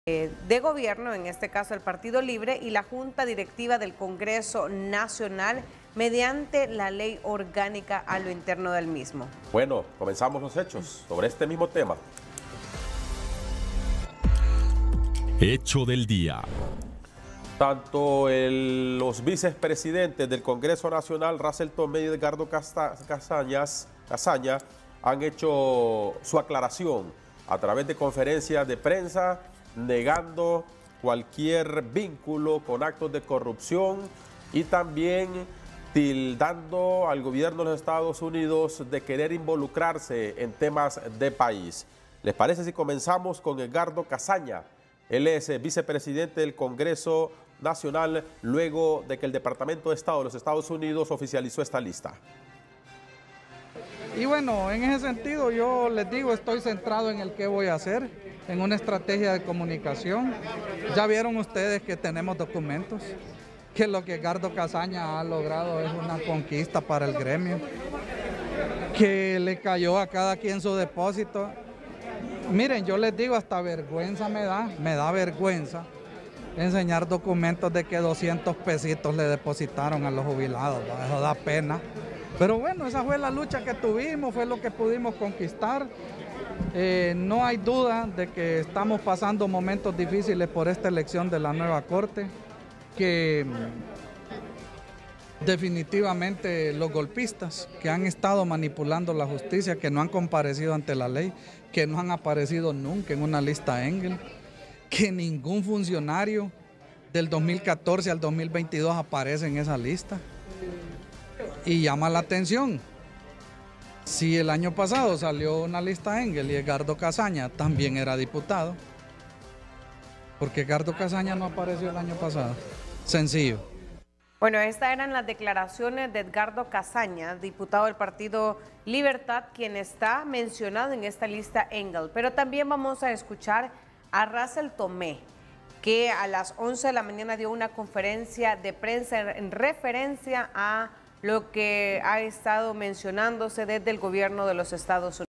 de gobierno, en este caso el Partido Libre, y la Junta Directiva del Congreso Nacional mediante la ley orgánica a lo interno del mismo. Bueno, comenzamos los hechos sobre este mismo tema. Hecho del día. Tanto los vicepresidentes del Congreso Nacional, Russell Tomé y Edgardo Casaña, han hecho su aclaración a través de conferencias de prensa, negando cualquier vínculo con actos de corrupción y también tildando al gobierno de los Estados Unidos de querer involucrarse en temas de país. ¿Les parece si comenzamos con Edgardo Casaña? Él es vicepresidente del Congreso Nacional luego de que el Departamento de Estado de los Estados Unidos oficializó esta lista. Y bueno, en ese sentido yo les digo, estoy centrado en el qué voy a hacer, en una estrategia de comunicación. Ya vieron ustedes que tenemos documentos, que lo que Edgardo Casaña ha logrado es una conquista para el gremio, que le cayó a cada quien su depósito. Miren, yo les digo, hasta vergüenza me da vergüenza enseñar documentos de que 200 pesitos le depositaron a los jubilados, ¿no? Eso da pena. Pero bueno, esa fue la lucha que tuvimos, fue lo que pudimos conquistar. No hay duda de que estamos pasando momentos difíciles por esta elección de la nueva Corte, que definitivamente los golpistas que han estado manipulando la justicia, que no han comparecido ante la ley, que no han aparecido nunca en una lista Engel, que ningún funcionario del 2014 al 2022 aparece en esa lista. Y llama la atención, si el año pasado salió una lista Engel y Edgardo Casaña también era diputado, porque Edgardo Casaña no apareció el año pasado. Sencillo. Bueno, estas eran las declaraciones de Edgardo Casaña, diputado del Partido Libertad, quien está mencionado en esta lista Engel. Pero también vamos a escuchar a Russell Tomé, que a las 11 de la mañana dio una conferencia de prensa en referencia a lo que ha estado mencionándose desde el gobierno de los Estados Unidos.